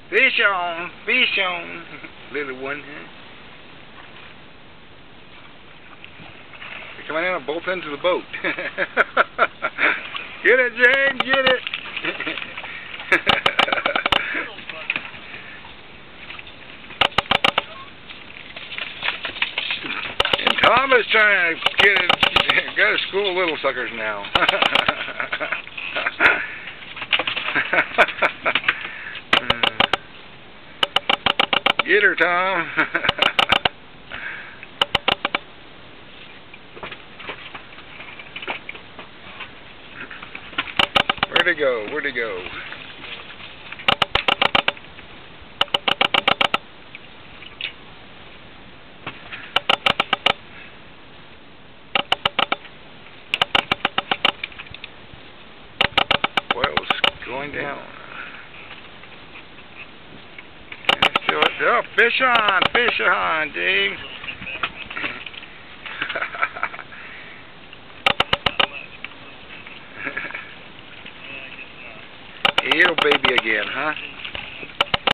Fish on, fish on. Little one, huh? They're coming in and bolt into the boat. Get it, James, get it. And Tom is trying to get it. Got to school little suckers now. Get her, Tom. Where'd he go? Where'd he go? Boil's going down. Oh, fish on, Dave. Little baby again, huh?